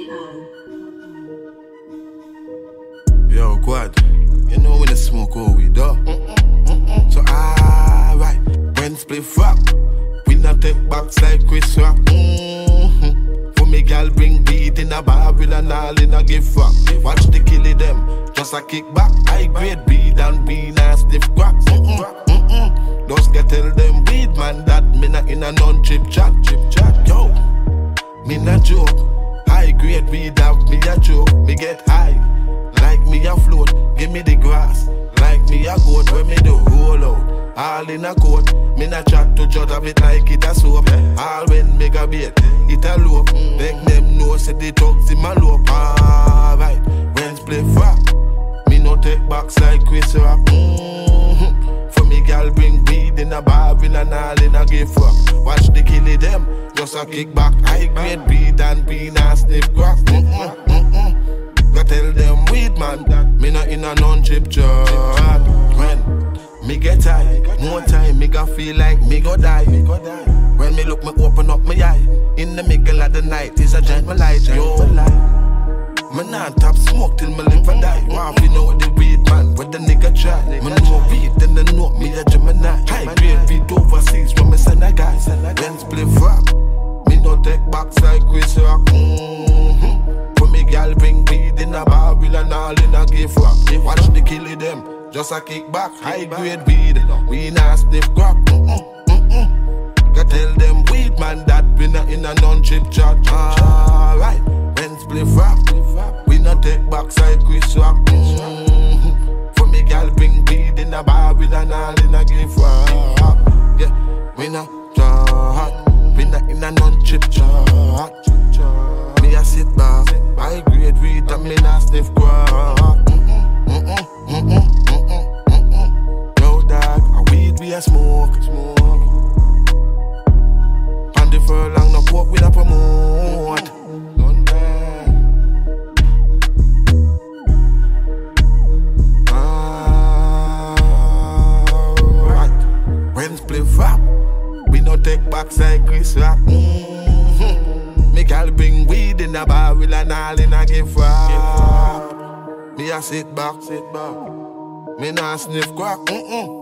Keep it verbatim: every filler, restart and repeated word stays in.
Yo, quad, you know when the smoke all we do. So alright, when spliff up, we not take backs like Chris Rock. Mm-hmm. For me gal bring beat in a barrel and all in a give up. Watch the killie them, just a kick back. High grade beat and bean and stiff cracks. Mm-mm, mm-mm. Just get tell them weed man that me not in a non-chip chat, chip chat. Yo, me not joke. High grade weed have me a joke. Me get high, like me a float. Give me the grass, like me a goat. When me do roll out, all in a coat. Me not chat to judge of it like it a soap. All when me a bait, it a lope. Make them know say the thugs in my lope. Alright, when spliff rock, me no take backs like Chris Rock. Mm-hmm. For me gal bring weed in a barrel and all in a give up. Watch the killie them, just a kick back. High grade weed and bean and sniff crack. Mm-mm, mm-mm. Go tell them weed man that me not in a non-chip chat. When me get high, more time me go feel like me go die. When me look, me open up my eye. In the middle of the night, is a giant my light. Yo, me nah top smoke till me live and die. Want you know the weed man, where the nigga try. Me know weed, then they know me a Gemini. High grade beat overseas when me send a guy. Then spliff rock, me no take backs like Chris Rock. Mm-hmm. For me gal bring weed in a barrel and all in a give rock. Watch the killie them, just a kick back. High grade weed, we not sniff crack. Mm-mm, mm-mm. Go tell them weed man that we not in a non-chip chat. Alright, when spliff rock, we not take backs like Chris Rock. Mm-hmm. For me gal bring weed in a barrel and all in a give rock. Yeah, we not chat, we not in a non-chip chat. Me a sit back, high grade weed and me not sniff crack. Mm-mm, mm-mm, mm-mm, mm-mm, mm-mm. Yo dog, a weed we a smoke, smoke. And the furlong no pork we a promote. None bad. Alright, when spliff rap, we no take backs like Chris Rock. Mm-hmm. Me gal bring weed in a barrel and all in a give rap. Me a sit back, sit back. Me nah sniff crack. Mm-mm.